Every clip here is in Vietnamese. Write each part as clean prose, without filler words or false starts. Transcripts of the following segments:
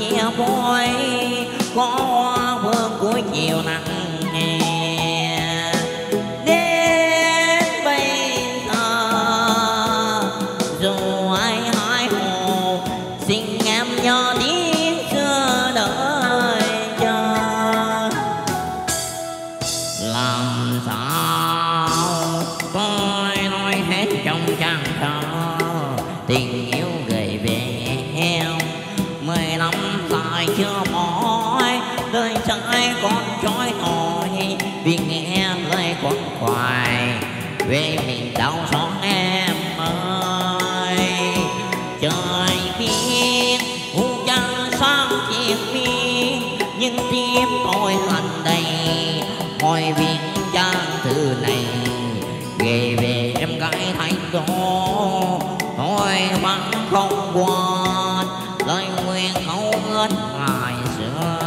chia phôi có hoa vương cuối chiều nắng hè. Đến bây giờ dù ai hái hồ xin em nhớ tiếng xưa đợi chờ. Làm sao tôi nói hết trong trang thơ tình yêu gửi về em 15 dài chưa mỏi đời trai con trói nổi vì nghe lời con khoai về mình đau xót em ơi. Trời biết u trăng sáng chiếc mi nhưng tim tôi hằn đầy hỏi việc trang thư này gửi về em gái thành đô thôi mà không quên lời nguyện hậu ước ngày xưa.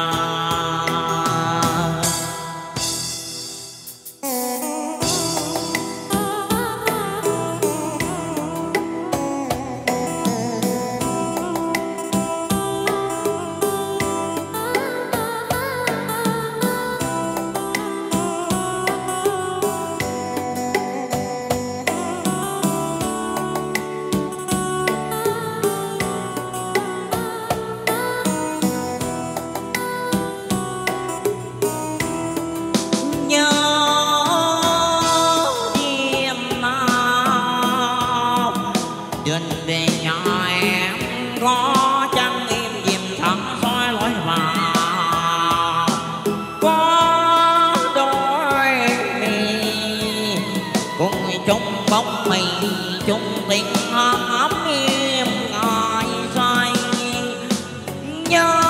Đừng về nhà em có trăng im dìm thẳng soi lối vào có đôi mi cùng chung bóng mì chung tình ấm im ngày say nhớ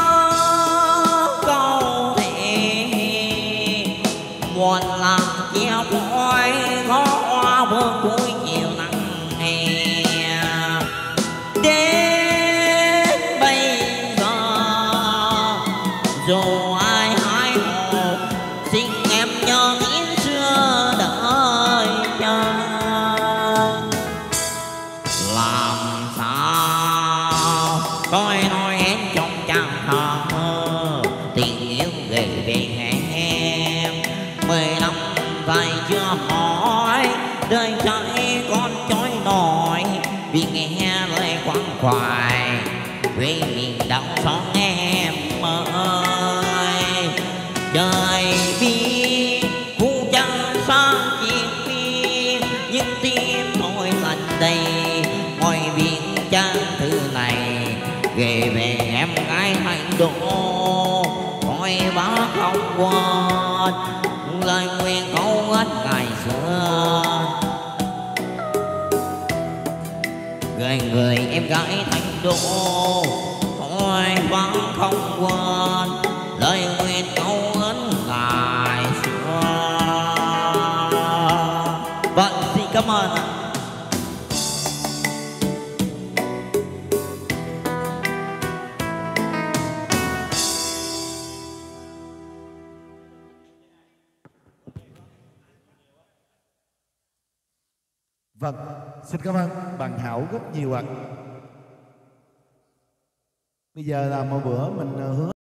câu thề buồn làm chia phôi có hoa vương cuối chiều nắng hè. Đến bây giờ dù ai hái hồ xin em nhớ tiếng xưa đợi chờ. Làm sao tôi nói hết trong trang thơ tình yêu gửi về em 15 dài chưa hỏi đời trai con trói nổi vì nghe lời quăng khoai vì mình đau xót em ơi. Trời biết khu trăng sáng chiếc mi nhưng tim tôi lạnh đầy mọi việc trang thư này gửi về em gái thành đô thôi bác không quên lời nguyện câu ước ngày xưa. Người em gái thành đô thôi vẫn không quên lời nguyện câu ước ngày xưa. Vâng, xin cảm ơn ạ. Vâng, xin cảm ơn bạn Hảo rất nhiều ạ. Bây giờ là một bữa mình hứa